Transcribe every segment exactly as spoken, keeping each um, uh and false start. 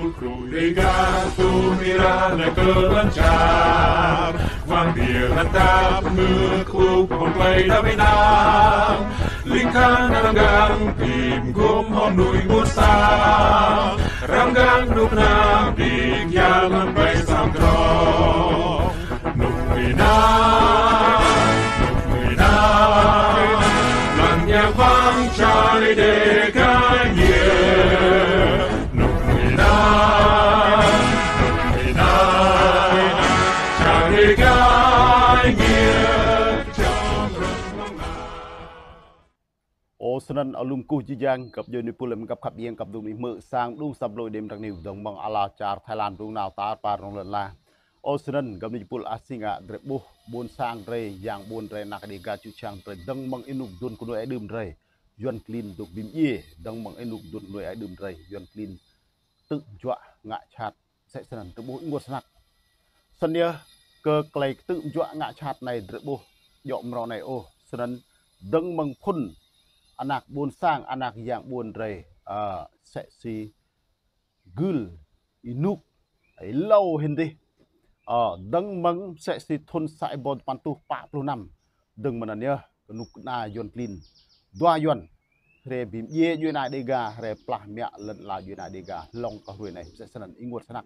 Pulkrudega tumirana kelancar Vangdiran tap mekuk play daminang Lingkan ranggang tim gum hondui musang Ranggang nuk nang dik yang bay samdro Nuina Nuina Lan yang vang cari dekanya Ô sân alum cu chi giang cặp dân đi pulim cặp cặp yên cặp du mỹ mự sang đu sập lôi đêm trăng niu đồng bằng ala char Thái Lan rung nào ta pa rong lần la ô sân cặp đi pul asinga drebu buôn sang rey yang buôn rey nak đi ga chu chang rey dang mang inuk dun kuno ai đum rey yuan clean duk bim ye dang mang inuk dun kuno ai đum rey yuan clean tự dọa ngạ chát sẽ sân drebu ngột snak sân nia cơ clay tự dọa ngạ chát này drebu dọm rau này ô sân dang mang phun anak buôn sang anak yang buôn rey uh, sẽ si gul inuk ấy lâu hình đi ờ đấng măng sẽ si thôn sải bồn pantu pa puluh năm đừng mà nhớ nục na yon clean doa yon re bim ye yon na dega re plah mẹ lần là yon na dega long cả hồi này sẽ sân ingot sanak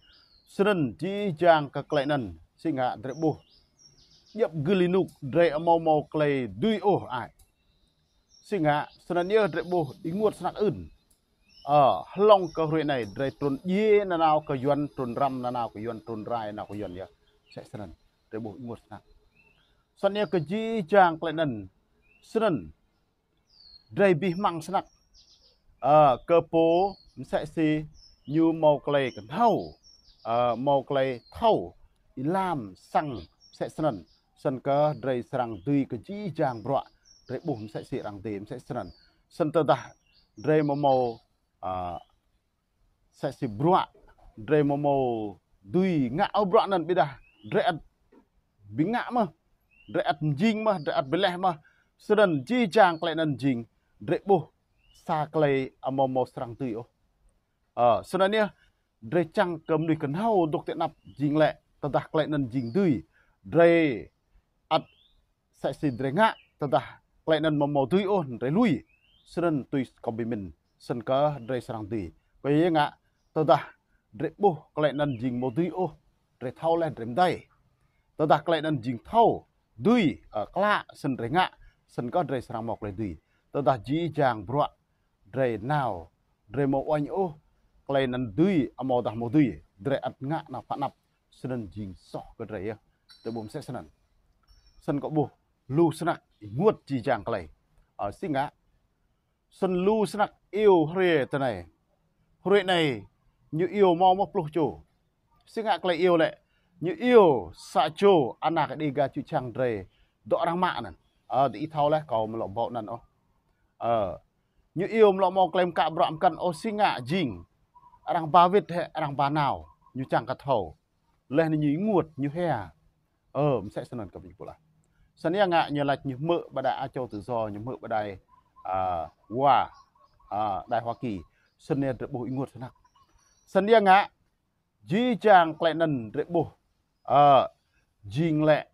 sân chi jang ka klei nan singa drebu yep gul inuk dre mau mau klei dui oh ai singa sân nhớ drebu ingot sanak un ờ long cơ hội này rồi trốn ye na nào cơ yuan trốn ram na nào cơ yuan trốn rai nào cơ yuan ya sẽ sân rồi bộ ngột na sân ya cơ ji chang lại nần sân rồi bị mang snak ờ cơ po sẽ si như màu clay cần thâu ờ màu clay thâu lam sang sẽ sân sân cơ rồi sang tùy cơ ji chang bọa rồi bộ sẽ si rang tìm sẽ sân sân tơ ta rồi màu màu Uh, sẽ si bro dre momo dui ngạ au bro nan bida dre at bi ngạ mà dre at jing mà dre at beleh mà sudden ji chang klei nan jing dre bo sa klei amomo strang tui o ờ sudden nia dre chang kem dui kan hau dok te nap jing le tadah klei nan jing dui dre at sẽ si dre ngạ tadah klei nan momo tui o dre lui sudden tui kombimin sân cơ dre sarang tui ko ye nga to da dre bo klei nan jing mo tui o dre thau len drem dai to da klei nan jing thau dui ở kla sân dre nga sân ko dre sarang mok le dui to da ji jang bro dre now dre mo oin o klei nan dui amo da mo dui dre at nga na pha nap sân jing so ko dre ya te bom se sân sân ko bo lu snak nguột ji jang klei ở singa sân lu snak yêu hre thế này hre này như yêu mau mốc lô chủ sinh hạ lại yêu lệ như yêu sa chu anak đi ga chu chang dre đọ rang mạ nè ờ đi thao lẽ cầu mà lọ bộ nè ô ờ như yêu lọ mau claim cả bọm căn ô sinh hạ jing rang ba vết hệ rang ba nào như chang cả thầu lên như nguột như he ờ sẽ sân cặp của lại sân nhà ngạ như lạch như mỡ bà đại châu tự do như mỡ bà đại à wow à, Đại Hoa Kỳ sân nhà bộ ngột sân sân nhà ngã di chang lại nần rễ bộ à jing lệ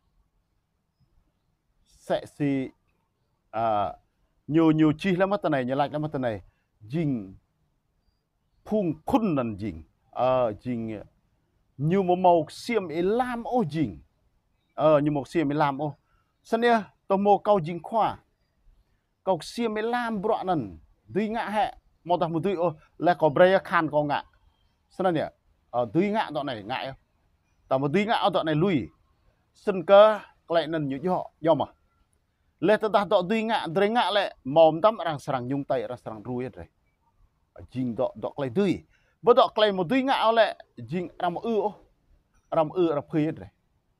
sẽ si à nhiều nhiều chi lắm mất này nhà lại lắm mất này jing phung khun nần jing à jing nhiều một màu xiêm ấy lam ô jing ờ nhiều một xiêm ấy lam ô sân nhà tôi mua câu jing khoa câu xiêm ấy lam bọa nần tùy ngạ hệ một thằng một tùy ô là có bray khan có ngạ sân này ở tùy ngạ đoạn này ngại tao một tùy ngạ ở đoạn này lui sân cơ lại nần như họ do mà lệ ta đoạn tùy ngạ tùy ngạ lại mồm tắm rằng sàng nhung tay rằng sàng ruồi rồi jing đoạn đoạn lại tùy bữa đoạn lại một tùy ngạ lại jing làm một ư làm ư làm phơi rồi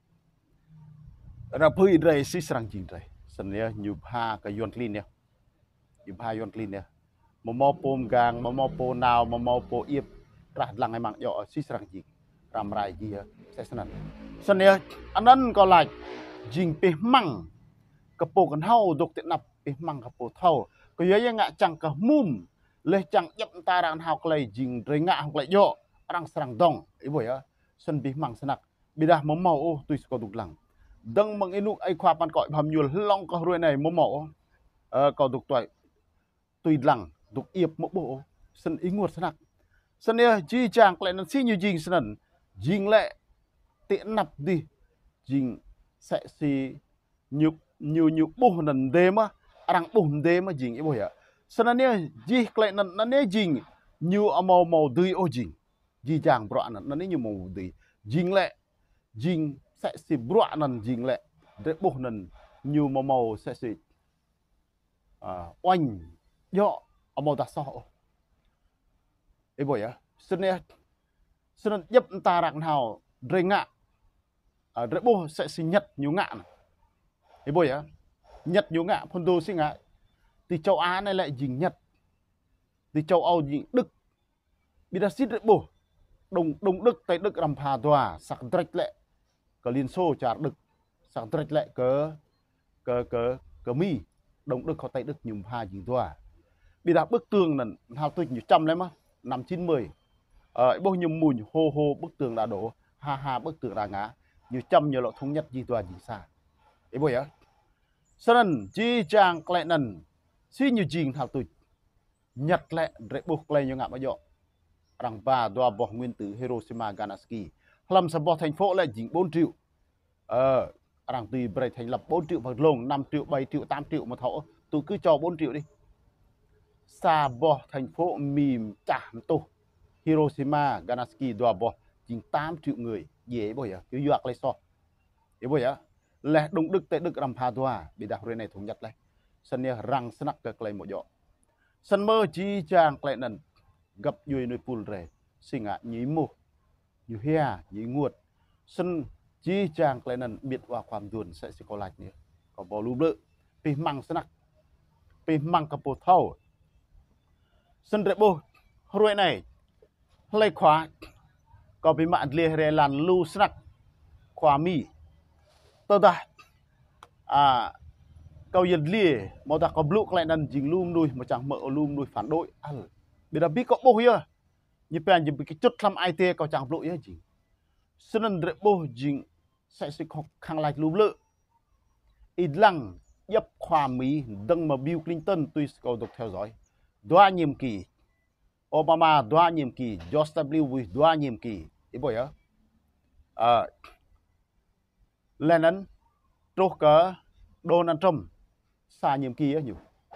làm phơi rồi xí sàng jing rồi sân này như ha cái yuan clean nè như ha yuan clean nè mà mò pom gang mà mò po nào mà mò po yếp ra lăng hay mang nhỏ xí sàng jing làm rai gì sẽ sân sân này anhนั้นก็ lại jing pe mang cái poกันhao đục tiện nạp pe mang cái po thau cái gì ngạ chẳng cái mum leh chang yap ta ran hau klei jing renga hau klei yo rang serang dong ibo ya sen bih mang senak bidah memau oh tu sko duk lang dang mang inuk ai khwa pan koi pham nyul long ko ruai này memau ờ ko duk toy tui lang duk iep mo bo sen ingut senak sen ya ji chang klei nan si nyu jing senan jing le ti nap đi jing sẽ si nhục nhiều nhiều bùn nần đêm á răng bùn đêm á jing ibo ya sen này ji klei nan nan ne jing nhiều màu màu tươi ô jing ji chang bro nan nan nhiều màu tươi jing lệ jing sẽ si bro nan jing lệ để bùn nần nhiều màu màu sẽ si à oanh yo màu ta so ibo ya sen này sen yep ta răng hào renga à để bùn sẽ si nhật nhiều ngạ ibo ya nhật nhiều ngạ phân đồ sinh ngạ thì châu Á này lại jing nhật thì châu Âu jing Đức bị đã xít bổ đông đông Đức tây Đức làm phà tòa sạc trách lệ cờ Liên Xô trả Đức sạc trách lệ cờ cờ cờ cờ mi đông Đức có tây Đức nhung pha jing tòa bị đã bức tường là hao tôi nhiều trăm lên mà năm chín mươi ở bao nhiêu mùi hô hô bức tường đã đổ ha ha bức tường đã ngã nhiều trăm nhiều lộ thống nhất jing tòa jing xa ấy bây giờ cho nên chi chàng lại nần xí nhiều jing thảo tôi nhật lệ để buộc lên như ngạ mà dọ rằng ba đoa bỏ nguyên tử Hiroshima Nagasaki làm sao bỏ thành phố lại dính bốn triệu ờ rằng tùy bày thành lập bốn triệu vật lồng năm triệu bảy triệu tám triệu mà thọ tôi cứ cho bốn triệu đi xa bỏ thành phố mìm chạm tổ Hiroshima Nagasaki đoa bỏ dính tám triệu người dễ bây giờ cứ dọa lấy so dễ bây giờ lẽ đông Đức tại Đức làm phá đoa bị đặc này thống nhất lại sân nhà răng snack cái lấy một dọ sân mơ chi chàng lại nần gặp vui nơi pool rể sinh ạ nhí mù như hea nhí nguột sân chi chàng lại nần biệt vàoความduồn sẽ sẽ có lạch nữa có bò lú bự pi măng snack pi măng cà bột thau sân rễ bô rồi này lấy khóa có bị mạng lìa rè làn lưu snack khóa mi tơ ta à câu yên lìa mà ta có blue lại nần dính lùm đuôi mà chẳng mở lùm đuôi phản đội ăn bây giờ biết có bố hiya như bây giờ cái chút làm ai tê có chẳng blue gì cho nên để bố dính sẽ sẽ có khang lại lùm lợ ít lăng dấp khoa mỹ đừng mà Bill Clinton tôi có được theo dõi đoa nhiệm kỳ Obama đoa nhiệm kỳ George W Bush đoa nhiệm kỳ ý bồi á à Lennon trúc cả Donald Trump xa nhiệm kỳ á nhiều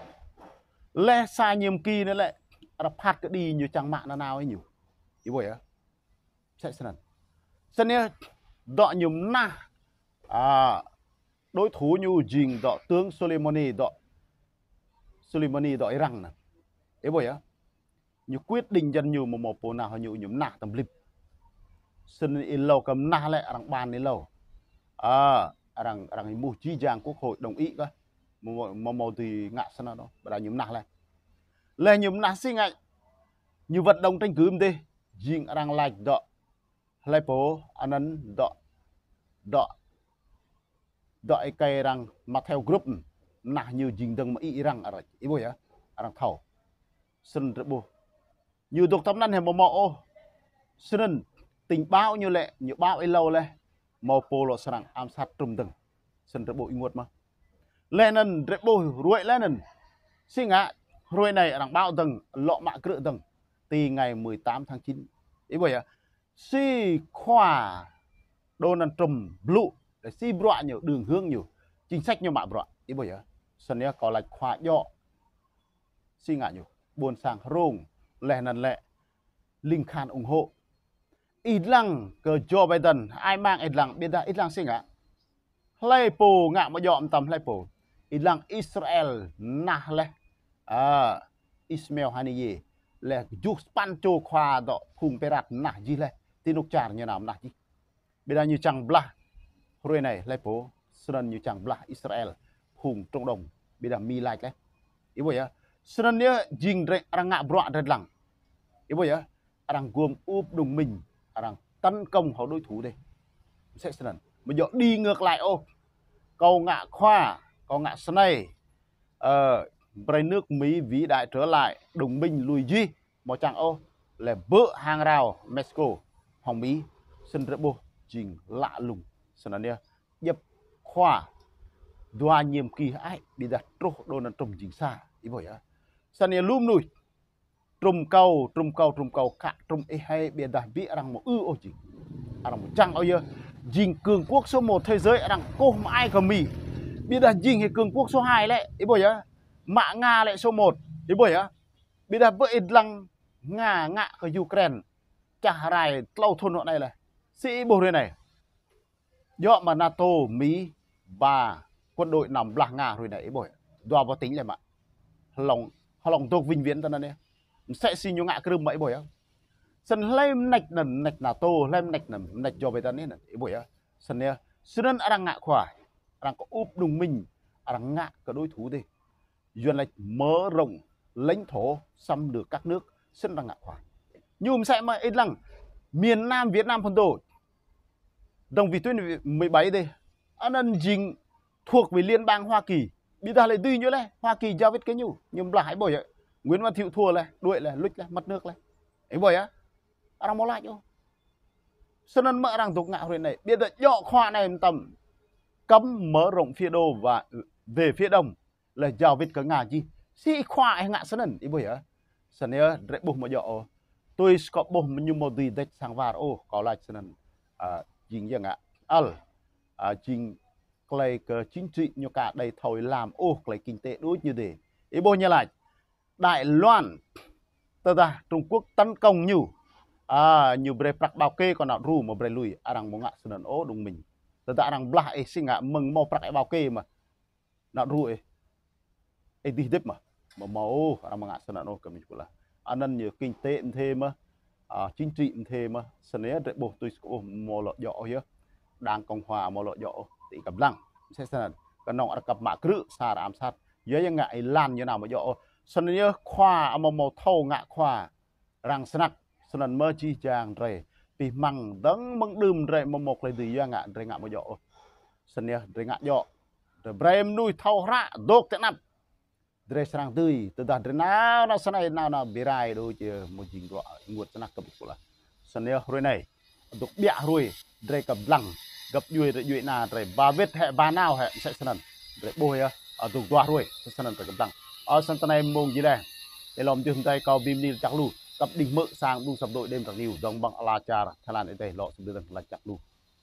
lẽ xa nhiệm kỳ nữa lại là phát cái đi nhiều trang mạng nào ấy nhiều ý bồi á sẽ sẵn sẵn nhé đọ nhùm na à đối thủ như dình đọ tướng Soleimani đọ Soleimani đọ Iran nè ý bồi á như quyết định dân nhiều một một bộ nào nhiều nhùm na tầm lip sân in lâu cầm na lại rằng bàn đến lâu à rằng rằng một chi giang quốc hội đồng ý cơ một một một thì ngã sân đó và nhùm na lại là nhùm na sinh ngại như vận động tranh cử đi dình rằng lại đọ lại phố anh ấy đọ đọ đọ cây rằng mặt theo group nà như dình đừng mà ý rằng ở ý bồi á rằng thầu sân rất bù như độc tâm năng hệ một mộ sân tình báo như lệ như báo ấy lâu lệ màu pô lộ sẵn ám sát trùm từng sân rất bù ý nguột mà lên nần rất bù ruội lên nần xin ngạ ruội này rằng báo từng lọ mạ cự từng từ ngày mười tám tháng chín ý bồi á si khoa Donald Trump blue để si bọa nhiều đường hướng nhiều chính sách nhiều mạ bọa ý bồi á sân này có là khoa dọ si ngạ nhiều buồn sang rung lẻ nần lệ linh khan ủng hộ ít lăng cờ Joe Biden ai mang ít lăng biết đã ít lăng sinh ạ lấy bù ngạ mà dọm tầm lấy bù ít lăng Israel na lệ à Ismail Haniyeh lệ giúp pan cho khoa đọ khung bê rạt na gì lệ tin úc chả như nào na gì bây giờ như chẳng bla rồi này lấy bù sơn như chẳng bla Israel khung trong đồng bây giờ mi lại đấy ý vậy á sơn nhớ dình rệ rằng ngạ bọa rất lặng ý vậy á rằng gồm úp đồng mình rằng tấn công họ đối thủ đây sẽ sơn mà dọ đi ngược lại ô câu ngạ khoa câu ngạ sơn này ờ Bray nước Mỹ vĩ đại trở lại đồng minh lùi duy một chẳng ô là vỡ hàng rào Mexico Hồng Mỹ sân rỡ bố trình lạ lùng sân này nhập khoa đoà nhiệm kỳ ai bị đặt trô đô năn trùm chính xa ý bởi á sân này lùm nùi trùm cầu trùm cầu trùm cầu cả trùm ê hay bị đặt vĩ rằng một ư ô trình rằng một chẳng ô giờ dình cường quốc số một thế giới rằng cô mà ai cầm mì bị đặt dình thì cường quốc số hai lại ý bởi á mạ Nga lại số một ý bởi á bị đặt vợ ít lăng Nga ngạ ở Ukraine chả rài lâu thôn họ này này sĩ bồ đây này do mà NATO Mỹ và quân đội nằm là Nga rồi này bởi đoà vào tính lại mà lòng họ lòng tôi vinh viễn cho nên sẽ xin nhau ngạ cái rừng mấy bởi á sân lên nạch nần nạch NATO lên nạch nần nạch cho về ta nên bởi á sân này sân đang ngạ khỏa đang có úp đồng minh đang ngạ cả đối thủ đi duyên lệch mở rộng lãnh thổ xâm lược các nước sân đang ngạ khỏa nhưng sẽ mà ít lăng miền Nam Việt Nam phân tổ đồng vị tuyến mười bảy đây anh ăn dính thuộc về liên bang Hoa Kỳ bây giờ lại tuy như này Hoa Kỳ giao viết cái nhủ nhưng là hãy bởi vậy Nguyễn Văn Thiệu thua này đuổi này lích này mất nước này ấy bởi á đang mò lại chứ sân ăn mỡ đang tục ngạo rồi này biết được dọ khoa này tầm cấm mở rộng phía đô và về phía đông là giao viết cả ngà chi si khoa hay ngạ sân ăn ấy bởi á sân này rẽ buộc mà dọ tôi có bố như một gì đấy sang vào ô có lại cho nên chính như ạ al chính cái chính trị như cả đây thôi làm ô cái kinh tế đối như thế ý bố như lại Đài Loan tờ ra Trung Quốc tấn công nhiều à nhiều bề bạc bao kê còn nào ru mà bề lùi à rằng muốn ngạ cho nên ô đúng mình tờ ra rằng lại sinh ngạ mừng mau bạc bao kê mà nào ru ấy ấy đi tiếp mà mà mau à muốn ngạ cho nên ô cái mình là anh nên nhiều kinh tế thêm mà à, chính trị thêm mà sân ấy để bộ tôi có một loại dọ here đang cộng hòa một loại dọ thì cầm lăng sẽ sân cái nọ là cặp mã cự xa ám sát dưới những ngại lan như nào mà dọ sân ấy khoa mà một thâu ngạ khoa rằng snak sân mơ chi chàng rồi vì măng đấng măng đùm rồi mà một lời gì ngạ rồi ngạ mà dọ sân ấy rồi ngạ dọ rồi brem nuôi thâu ra đốt thế nào dari serang tui, tu dah drenau na sana na na birai do je mojing do ngut sana ke pula. Sana roi nai, untuk biak roi, dari ke blang, gap yui yui na dari bavet he banau he sai sanan. Dari boy ya, untuk dua roi, sanan ke blang. Ở sân này mông gì đây? Để làm cho chúng ta cầu bìm đi chặt lu, cặp đỉnh mỡ sang đu sập đội đêm trạc liu, dòng bằng ala cha, Thái Lan đây lọ sập đường là chặt lu.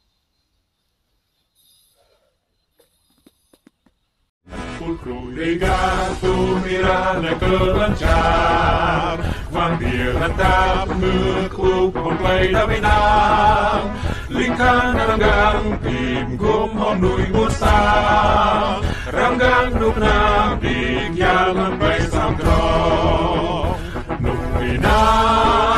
Legato mirana kelancar Vandir natap mekuk Pomplay damay na Lingkan ranggang Tim gum honui musa Ranggang nuk na Bigyaman bay samdro Nuk ina